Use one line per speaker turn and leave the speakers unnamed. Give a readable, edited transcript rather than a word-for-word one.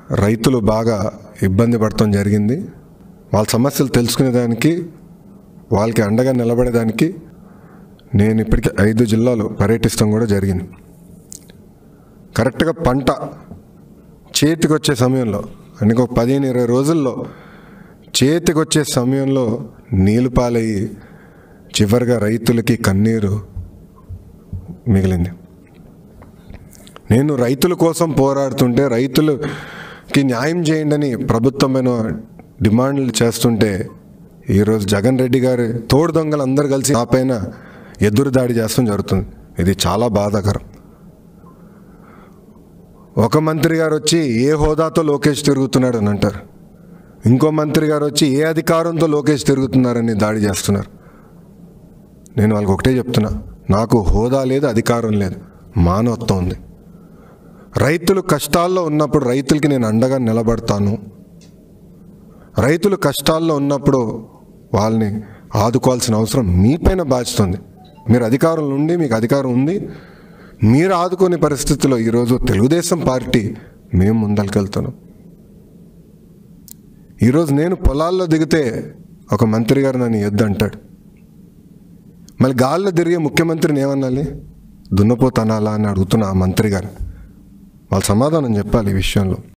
రైతులు బాగా ఇబ్బంది పడటం జరిగింది. వాళ్ళ సమస్యలు తెలుసుకునేదానికి, వాళ్ళకి అండగా నిలబడేదానికి నేను ఇప్పటికీ 5 జిల్లాలు పర్యటిస్తాం కూడా జరిగింది. కరెక్ట్గా పంట చేతికి వచ్చే సమయంలో, అంటే ఒక 15-20 రోజుల్లో చేతికి వచ్చే సమయంలో నీళ్ళు పాలయ్యి చివరిగా రైతులకి కన్నీరు మిగిలింది. నేను రైతుల కోసం పోరాడుతుంటే, రైతులకి న్యాయం చేయండి అని ప్రభుత్వమైన డిమాండ్లు చేస్తుంటే, ఈరోజు జగన్ రెడ్డి గారి తోడు దొంగలు అందరూ కలిసి నా పైన ఎదురు దాడి చేస్తూ జరుగుతుంది. ఇది చాలా బాధాకరం. ఒక మంత్రి గారు వచ్చి ఏ హోదాతో లోకేష్ తిరుగుతున్నాడు అని అంటారు, ఇంకో మంత్రి గారు వచ్చి ఏ అధికారంతో లోకేష్ తిరుగుతున్నారని దాడి చేస్తున్నారు. నేను వాళ్ళకి ఒకటే చెప్తున్నా, నాకు హోదా లేదు, అధికారం లేదు, మానవత్వం ఉంది. రైతులు కష్టాల్లో ఉన్నప్పుడు రైతులకి నేను అండగా నిలబడతాను. రైతులు కష్టాల్లో ఉన్నప్పుడు వాళ్ళని ఆదుకోవాల్సిన అవసరం మీపైన బాధ్యత ఉంది. మీరు అధికారంలో ఉండి, మీకు అధికారం ఉంది, మీరు ఆదుకునే పరిస్థితుల్లో ఈరోజు తెలుగుదేశం పార్టీ మేము ముందరికెళ్తున్నాం. ఈరోజు నేను పొలాల్లో దిగితే ఒక మంత్రి గారు నన్ను ఎద్దు అంటాడు. మళ్ళీ గాల్లో తిరిగే ముఖ్యమంత్రిని ఏమనాలి? దున్నపోతనాలా అని అడుగుతున్న ఆ మంత్రి గారు. వాళ్ళు సమాధానం చెప్పాలి ఈ విషయంలో.